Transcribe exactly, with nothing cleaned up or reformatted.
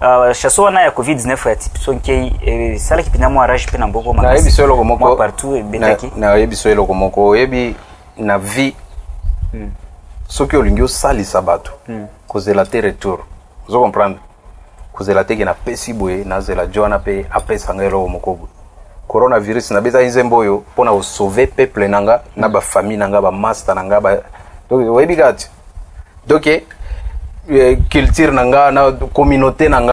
chasso na ya covid dix-neuf ya type sonke sala kipina mo arrange pe na mboko makasi na yebiso eloko moko partout betaki na yebiso eloko moko yebi na vie soki olingi osalisa bato kozela te retour ozo comprendre kozela te ke na pesi boye nazela joana pe apesa nga eloko moko boye coronavirus na beza nzembo oyo mpona osauve peuple nanga na bafamille nanga bamaster nanga ba donc oyebi kati donc culture nanga na communauté nanga